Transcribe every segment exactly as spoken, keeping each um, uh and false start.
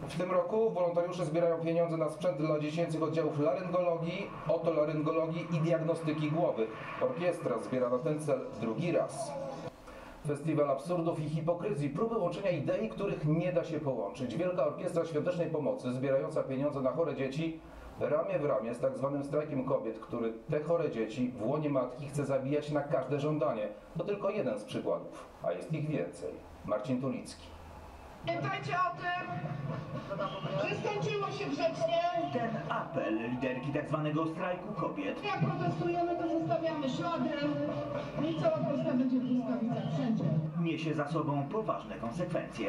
W tym roku wolontariusze zbierają pieniądze na sprzęt dla dziecięcych oddziałów laryngologii, otolaryngologii i diagnostyki głowy. Orkiestra zbiera na ten cel drugi raz. Festiwal absurdów i hipokryzji, próby łączenia idei, których nie da się połączyć. Wielka Orkiestra Świątecznej Pomocy zbierająca pieniądze na chore dzieci ramię w ramię z tak zwanym strajkiem kobiet, który te chore dzieci w łonie matki chce zabijać na każde żądanie. To tylko jeden z przykładów, a jest ich więcej. Marcin Tulicki. Pamiętajcie o tym, że skończyło się grzecznie. Ten apel liderki tak zwanego strajku kobiet. Jak protestujemy, to zostawiamy ślady i cała Polska będzie w błyskawicach wszędzie. Niesie za sobą poważne konsekwencje.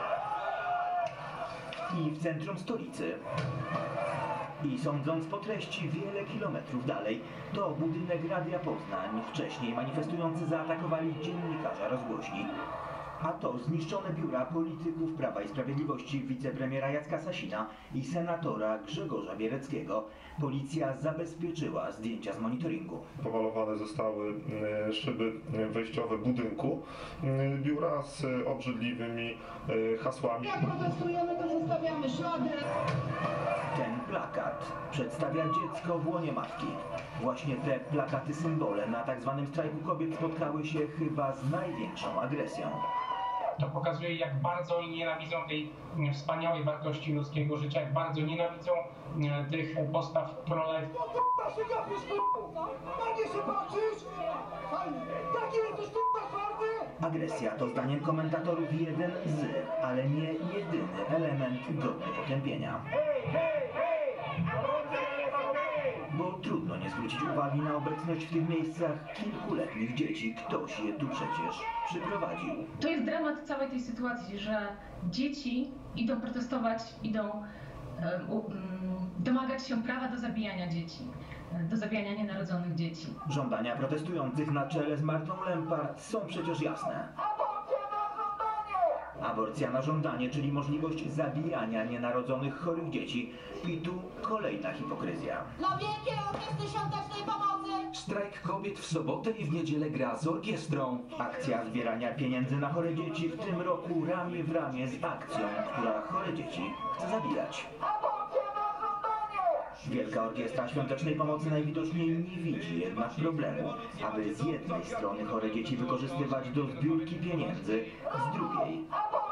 I w centrum stolicy. I sądząc po treści wiele kilometrów dalej, to budynek Radia Poznań. Wcześniej manifestujący zaatakowali dziennikarza rozgłośni. A to zniszczone biura polityków Prawa i Sprawiedliwości, wicepremiera Jacka Sasina i senatora Grzegorza Biereckiego. Policja zabezpieczyła zdjęcia z monitoringu. Pomalowane zostały szyby wejściowe budynku biura z obrzydliwymi hasłami. Jak protestujemy, to zostawiamy ślady. Ten plakat przedstawia dziecko w łonie matki. Właśnie te plakaty symbole na tak zwanym strajku kobiet spotkały się chyba z największą agresją. To pokazuje, jak bardzo oni nienawidzą tej wspaniałej wartości ludzkiego życia, jak bardzo nienawidzą tych postaw pro-life. Agresja to zdaniem komentatorów jeden z, ale nie jedyny element godny potępienia. Bo trudno nie zwrócić uwagi na obecność w tych miejscach kilkuletnich dzieci. Ktoś je tu przecież przyprowadził. To jest dramat całej tej sytuacji, że dzieci idą protestować, idą um, um, domagać się prawa do zabijania dzieci, do zabijania nienarodzonych dzieci. Żądania protestujących na czele z Martą Lempart są przecież jasne. Aborcja na żądanie, czyli możliwość zabijania nienarodzonych chorych dzieci. I tu kolejna hipokryzja. Dla Wielkiej Orkiestry Świątecznej Pomocy! Strajk kobiet w sobotę i w niedzielę gra z orkiestrą. Akcja zbierania pieniędzy na chore dzieci w tym roku ramię w ramię z akcją, która chore dzieci chce zabijać. Wielka Orkiestra Świątecznej Pomocy najwidoczniej nie widzi jednak problemu, aby z jednej strony chore dzieci wykorzystywać do zbiórki pieniędzy, z drugiej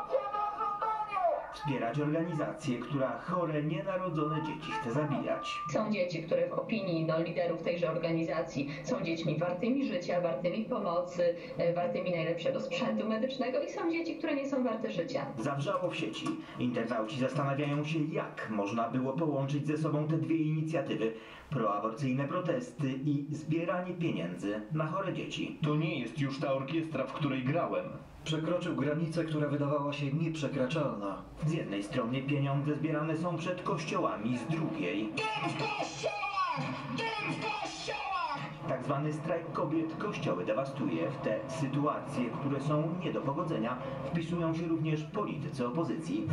wspierać organizację, która chore, nienarodzone dzieci chce zabijać. Są dzieci, które w opinii no, liderów tejże organizacji są dziećmi wartymi życia, wartymi pomocy, wartymi najlepszego sprzętu medycznego i są dzieci, które nie są warte życia. Zawrzało w sieci. Internauci zastanawiają się, jak można było połączyć ze sobą te dwie inicjatywy. Proaborcyjne protesty i zbieranie pieniędzy na chore dzieci. To nie jest już ta orkiestra, w której grałem. Przekroczył granicę, która wydawała się nieprzekraczalna. Z jednej strony pieniądze zbierane są przed kościołami, z drugiej... Dym w kościołach! Dym w kościołach! Tak zwany strajk kobiet kościoły dewastuje. W te sytuacje, które są nie do pogodzenia, wpisują się również politycy opozycji.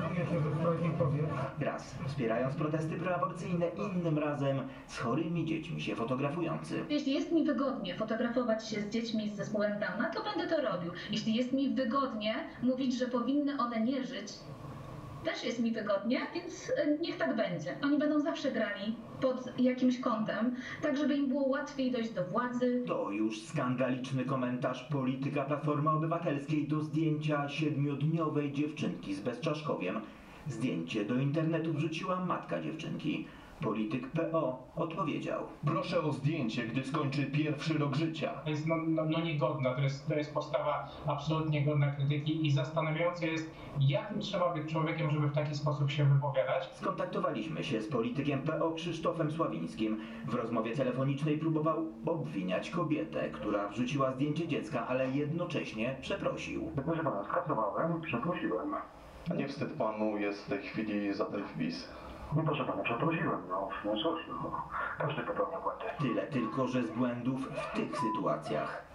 Raz wspierając protesty proaborcyjne, innym razem z chorymi dziećmi się fotografujący. Jeśli jest mi wygodnie fotografować się z dziećmi z zespołem Downa, to będę to robił. Jeśli jest mi wygodnie mówić, że powinny one nie żyć, też jest mi wygodnie, więc niech tak będzie. Oni będą zawsze grali pod jakimś kątem, tak żeby im było łatwiej dojść do władzy. To już skandaliczny komentarz polityka Platformy Obywatelskiej do zdjęcia siedmiodniowej dziewczynki z Bezczaszkowiem. Zdjęcie do internetu wrzuciła matka dziewczynki. Polityk P O odpowiedział. Proszę o zdjęcie, gdy skończy pierwszy rok życia. To jest no, no, no niegodna, to jest, to jest postawa absolutnie godna krytyki i zastanawiające jest, jakim trzeba być człowiekiem, żeby w taki sposób się wypowiadać. Skontaktowaliśmy się z politykiem P O Krzysztofem Sławińskim. W rozmowie telefonicznej próbował obwiniać kobietę, która wrzuciła zdjęcie dziecka, ale jednocześnie przeprosił. Proszę pana, skasowałem, przeprosiłem. A nie wstyd panu jest w tej chwili za ten wpis? No proszę pana, przeprosiłem, no, no cóż, no, każdy popełnia błędy. Tyle tylko, że z błędów w tych sytuacjach.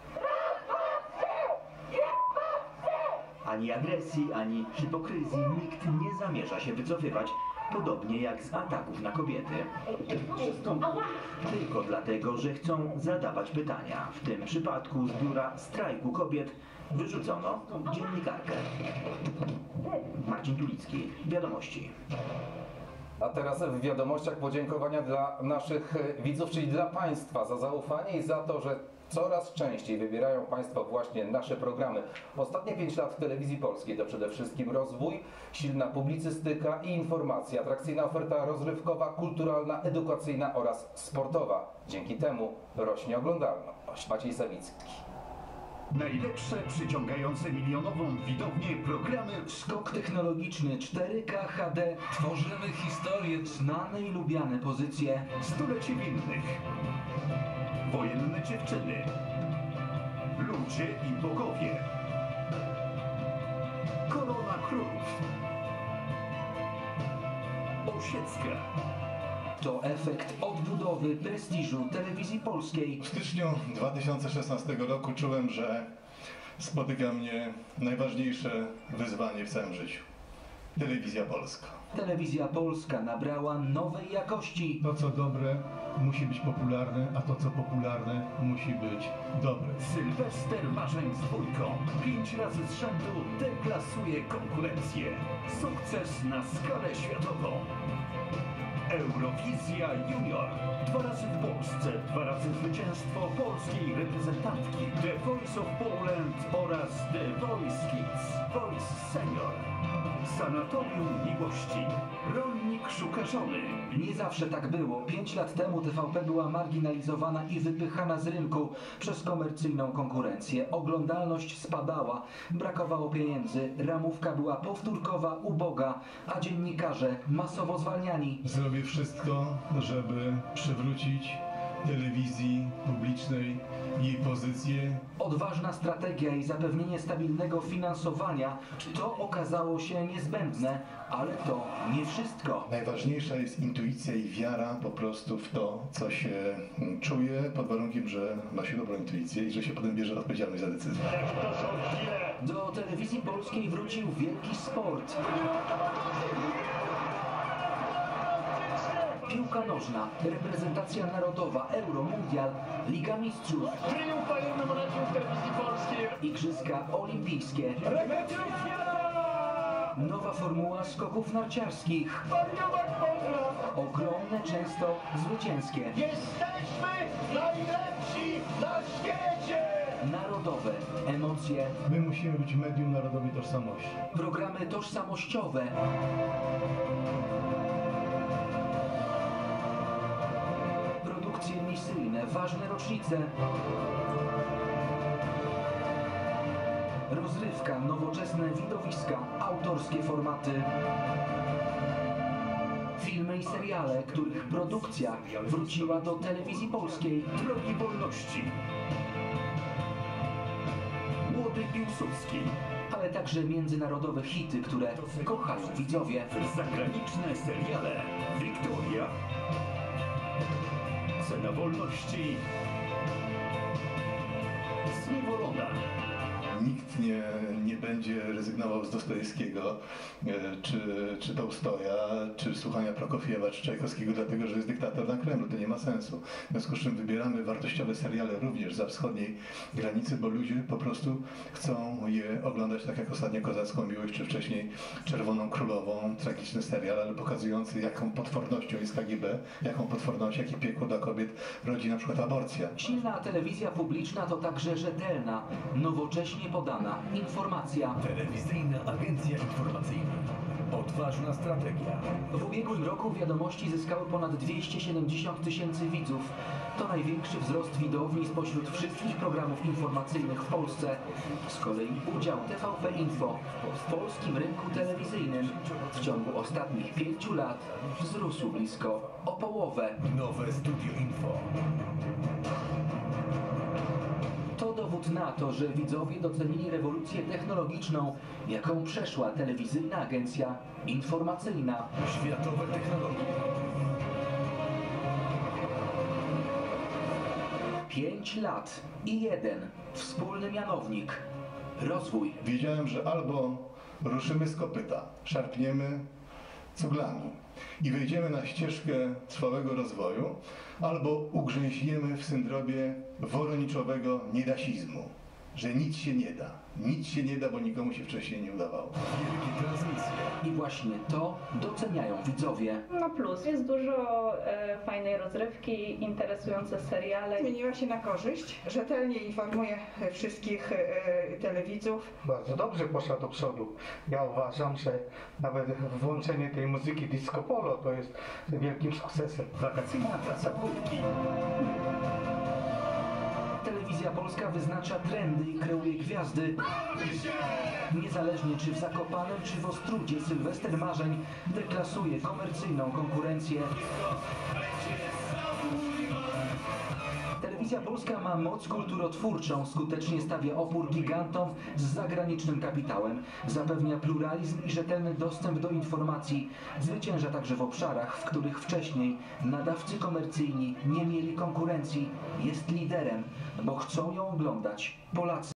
Ani agresji, ani hipokryzji nikt nie zamierza się wycofywać, podobnie jak z ataków na kobiety. Tylko dlatego, że chcą zadawać pytania. W tym przypadku z biura strajku kobiet Wyrzucono dziennikarkę. Marcin Tulicki, Wiadomości. A teraz w wiadomościach podziękowania dla naszych widzów, czyli dla Państwa za zaufanie i za to, że coraz częściej wybierają Państwo właśnie nasze programy. Ostatnie pięć lat w Telewizji Polskiej to przede wszystkim rozwój, silna publicystyka i informacja, atrakcyjna oferta rozrywkowa, kulturalna, edukacyjna oraz sportowa. Dzięki temu rośnie oglądalność. Maciej Sawicki. Najlepsze, przyciągające milionową widownię programy. Skok technologiczny cztery K H D. Tworzymy historię. Znane i lubiane pozycje. Stulecie winnych. Wojenne dziewczyny. Ludzie i bogowie. Korona królów. Osiecka. To efekt odbudowy prestiżu Telewizji Polskiej. W styczniu dwa tysiące szesnastego roku czułem, że spotyka mnie najważniejsze wyzwanie w całym życiu. Telewizja Polska. Telewizja Polska nabrała nowej jakości. To co dobre musi być popularne, a to co popularne musi być dobre. Sylwester marzeń z dwójką. Pięć razy z rzędu deklasuje konkurencję. Sukces na skalę światową. Eurowizja Junior. Dwa razy w Polsce, dwa razy zwycięstwo polskiej reprezentantki. The Voice of Poland oraz The Voice Kids. Voice Senior. Sanatorium Miłości. Rolnik szuka żony. Nie zawsze tak było. Pięć lat temu T V P była marginalizowana i wypychana z rynku przez komercyjną konkurencję. Oglądalność spadała, brakowało pieniędzy, ramówka była powtórkowa, uboga, a dziennikarze masowo zwalniani. Zrobię wszystko, żeby przywrócić telewizji publicznej jej pozycję. Odważna strategia i zapewnienie stabilnego finansowania to okazało się niezbędne, ale to nie wszystko. Najważniejsza jest intuicja i wiara po prostu w to, co się czuje, pod warunkiem, że ma się dobrą intuicję i że się potem bierze odpowiedzialność za decyzję. Do Telewizji Polskiej wrócił wielki sport. Piłka nożna, reprezentacja narodowa, Euro, Mundial, Liga Mistrzów, Igrzyska Olimpijskie, nowa formuła skoków narciarskich, ogromne, często zwycięskie. Jesteśmy najlepsi na świecie! Narodowe emocje. My musimy być medium narodowej tożsamości. Programy tożsamościowe. Produkcje misyjne, ważne rocznice. Rozrywka, nowoczesne widowiska, autorskie formaty. Filmy i seriale, których produkcja wróciła do Telewizji Polskiej. Drogi wolności. Młody Piłsudski. Ale także międzynarodowe hity, które kochają widzowie. Zagraniczne seriale. Wiktoria. Cena wolności. Zniewolona. Nikt nie, nie będzie rezygnował z Dostojewskiego, czy, czy Tołstoja, czy słuchania Prokofiewa, czy Czajkowskiego, dlatego że jest dyktator na Kremlu. To nie ma sensu. W związku z czym wybieramy wartościowe seriale również za wschodniej granicy, bo ludzie po prostu chcą je oglądać, tak jak ostatnio Kozacką Miłość, czy wcześniej Czerwoną Królową. Tragiczny serial, ale pokazujący, jaką potwornością jest K G B, jaką potworność, jakie piekło dla kobiet rodzi na przykład aborcja. Silna telewizja publiczna to także rzetelna, nowocześnie podana informacja. Telewizyjna Agencja Informacyjna. Odważna strategia. W ubiegłym roku Wiadomości zyskały ponad dwieście siedemdziesiąt tysięcy widzów. To największy wzrost widowni spośród wszystkich programów informacyjnych w Polsce. Z kolei udział T V P Info w polskim rynku telewizyjnym w ciągu ostatnich pięciu lat wzrósł blisko o połowę. Nowe Studio Info. To dowód na to, że widzowie docenili rewolucję technologiczną, jaką przeszła telewizyjna agencja informacyjna. Światowe technologie. Pięć lat i jeden wspólny mianownik. Rozwój. Wiedziałem, że albo ruszymy z kopyta, szarpniemy cuglami i wejdziemy na ścieżkę trwałego rozwoju, albo ugrzęźniemy w syndromie woroniczowego niedasizmu. że nic się nie da. Nic się nie da, bo nikomu się wcześniej nie udawało. Wielkie transmisje. I właśnie to doceniają widzowie. No plus, jest dużo e, fajnej rozrywki, interesujące seriale. Zmieniła się na korzyść, rzetelnie informuje wszystkich e, telewidzów. Bardzo dobrze poszła do przodu. Ja uważam, że nawet włączenie tej muzyki disco polo to jest wielkim sukcesem. Wakacyjna trasa płytki. Telewizja Polska wyznacza trendy i kreuje gwiazdy. Niezależnie czy w Zakopanem, czy w Ostródzie, Sylwester Marzeń deklasuje komercyjną konkurencję. Telewizja Polska ma moc kulturotwórczą, skutecznie stawia opór gigantom z zagranicznym kapitałem, zapewnia pluralizm i rzetelny dostęp do informacji, zwycięża także w obszarach, w których wcześniej nadawcy komercyjni nie mieli konkurencji, jest liderem, bo chcą ją oglądać Polacy.